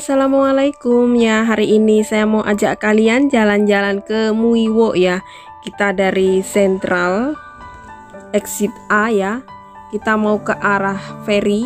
Assalamualaikum ya. Hari ini saya mau ajak kalian jalan-jalan ke Muiwo ya. Kita dari Sentral Exit A ya. Kita mau ke arah ferry.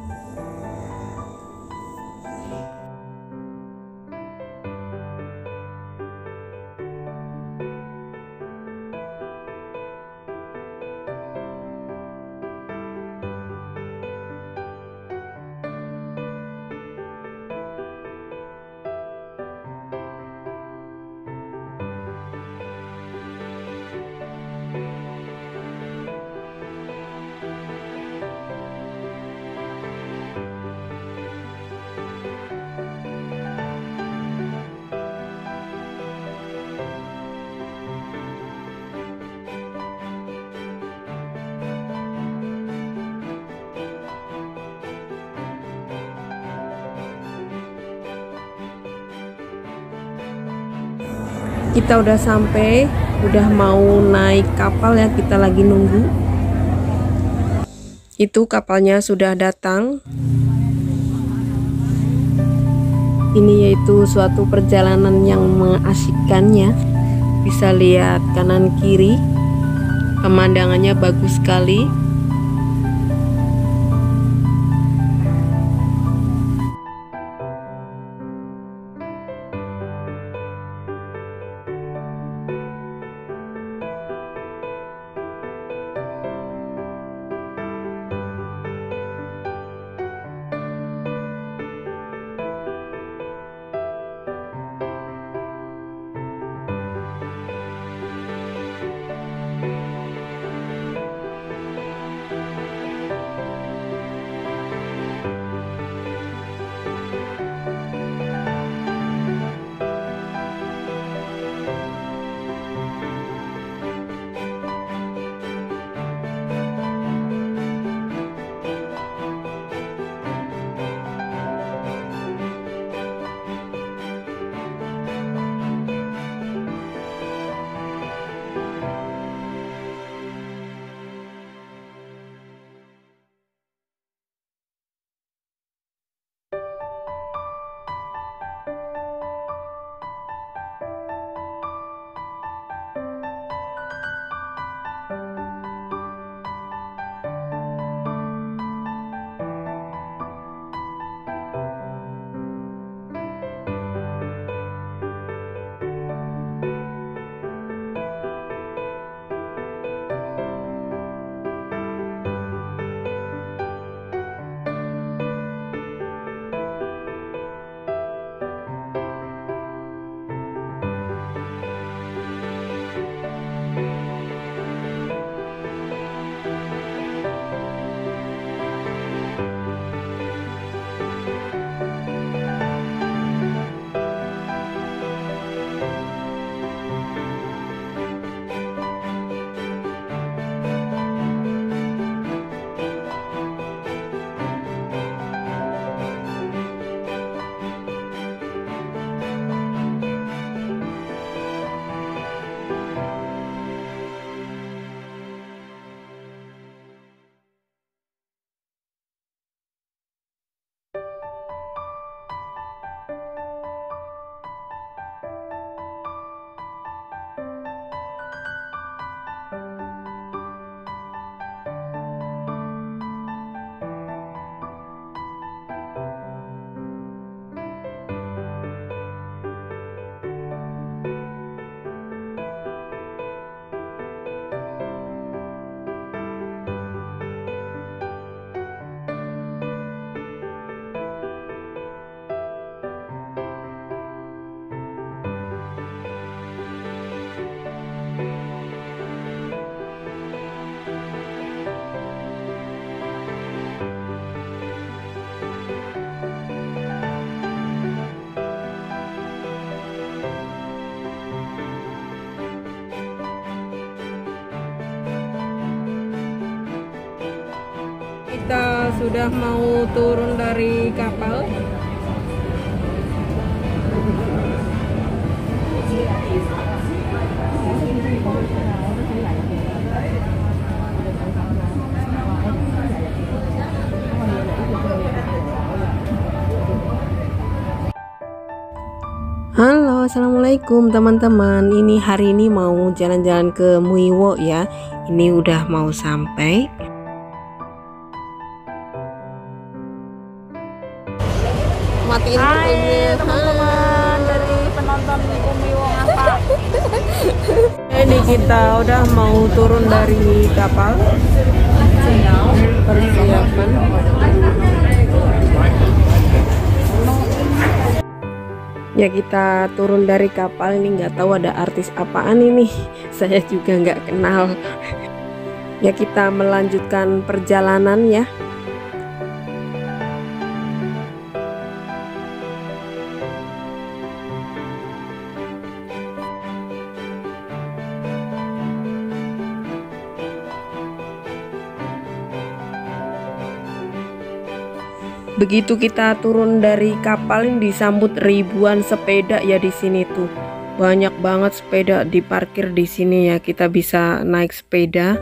Kita udah sampai, udah mau naik kapal ya, kita lagi nunggu. Itu kapalnya sudah datang. Ini yaitu suatu perjalanan yang mengasyikkan ya. Bisa lihat kanan kiri, pemandangannya bagus sekali. Kita sudah mau turun dari kapal. Assalamualaikum teman-teman. Ini hari ini mau jalan-jalan ke Muiwo ya. Ini udah mau sampai. Matiin Hai teman-teman dari penonton Muiwo Ngapa. Ini kita udah mau turun dari kapal. Persiapan. Ya, kita turun dari kapal ini, nggak tahu ada artis apaan ini. Saya juga nggak kenal. Ya, kita melanjutkan perjalanan ya. Begitu kita turun dari kapal ini disambut ribuan sepeda ya di sini tuh. Banyak banget sepeda diparkir di sini ya. Kita bisa naik sepeda.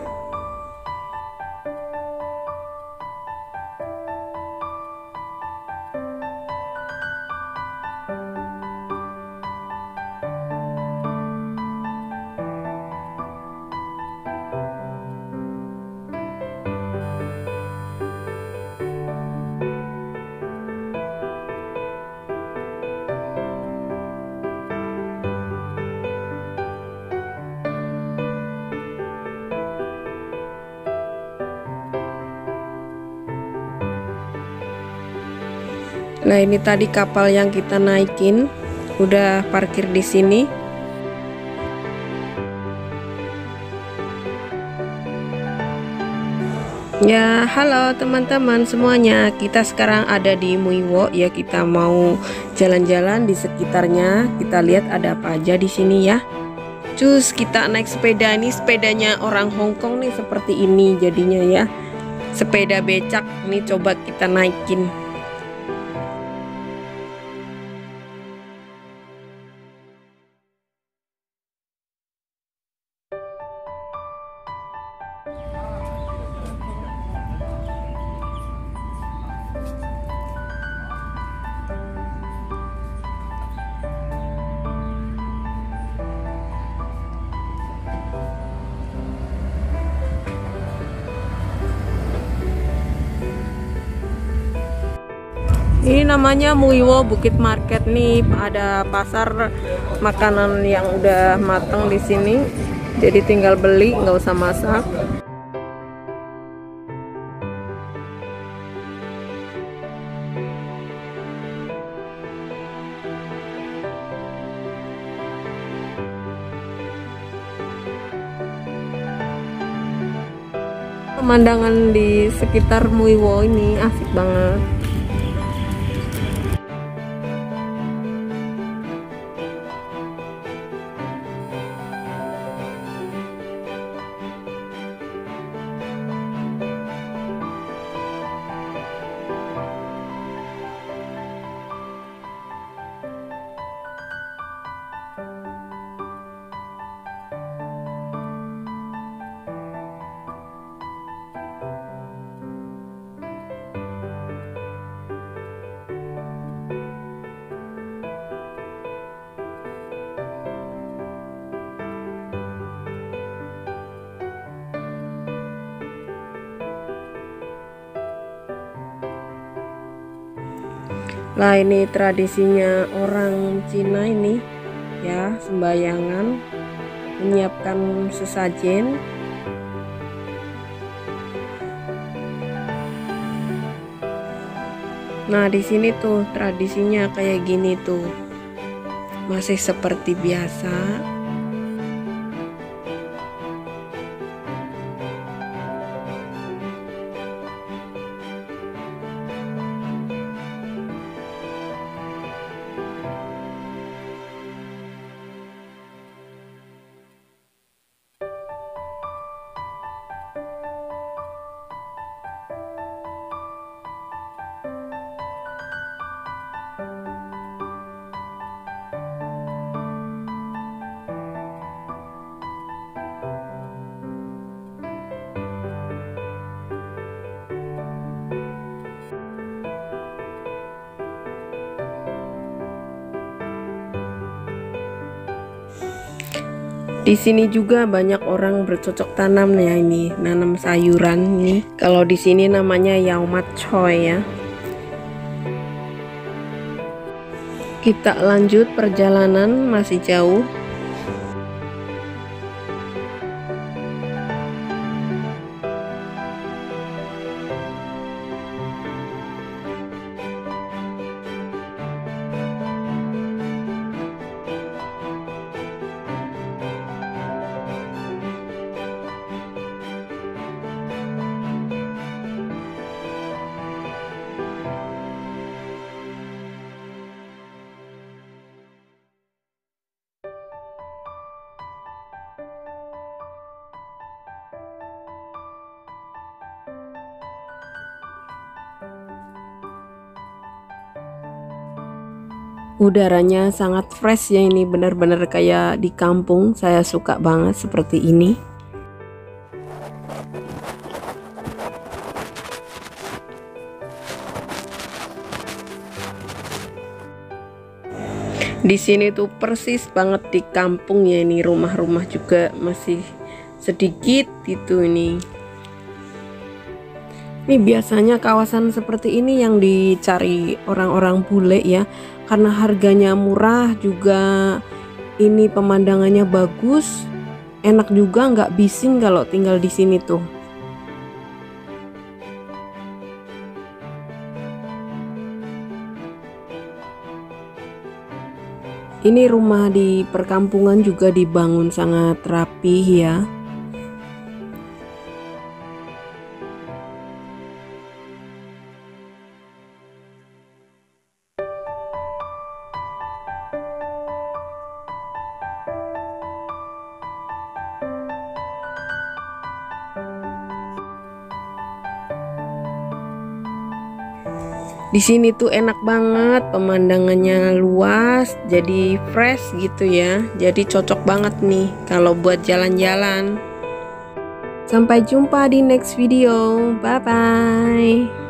Nah, ini tadi kapal yang kita naikin udah parkir di sini. Ya, halo teman-teman semuanya. Kita sekarang ada di Muiwo ya. Kita mau jalan-jalan di sekitarnya. Kita lihat ada apa aja di sini ya. Cus, kita naik sepeda. Ini sepedanya orang Hong Kong nih, seperti ini jadinya ya. Sepeda becak nih, coba kita naikin. Ini namanya Muiwo Bukit Market nih, ada pasar makanan yang udah matang di sini. Jadi tinggal beli, nggak usah masak. Pemandangan di sekitar Muiwo ini asik banget. Lah, ini tradisinya orang Cina ini ya, sembayangan, menyiapkan sesajen. Nah, di sini tuh tradisinya kayak gini tuh. Masih seperti biasa. Di sini juga banyak orang bercocok tanam ya, ini nanam sayuran nih. Kalau di sini namanya yaumat choy ya. Kita lanjut perjalanan, masih jauh. Udaranya sangat fresh ya, ini benar-benar kayak di kampung. Saya suka banget seperti ini. Di sini tuh persis banget di kampung ya, ini rumah-rumah juga masih sedikit gitu ini. Ini biasanya kawasan seperti ini yang dicari orang-orang bule ya, karena harganya murah, juga ini pemandangannya bagus, enak juga, nggak bising kalau tinggal di sini tuh. Ini rumah di perkampungan juga dibangun sangat rapih ya. Di sini tuh enak banget, pemandangannya luas, jadi fresh gitu ya. Jadi cocok banget nih kalau buat jalan-jalan. Sampai jumpa di next video. Bye bye.